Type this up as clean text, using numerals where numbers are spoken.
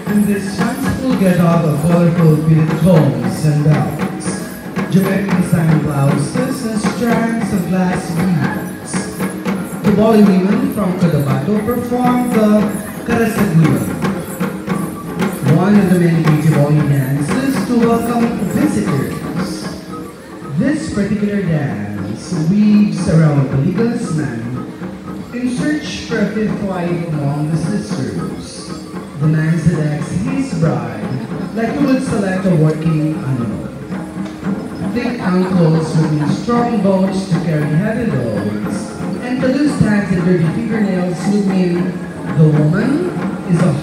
In this fanciful get-up of colorful beaded combs and belts, geometric design blouses and strands of glass beads, the Bali women from Cotabato perform the Karasagulan, one of the many beauty Bali dances to welcome visitors. This particular dance weaves around a legalist man in search for a fifth wife among the sisters. The man selects his bride like he would select a working animal. Thick ankles would need strong bones to carry heavy loads, and the loose hands and dirty fingernails would mean the woman is a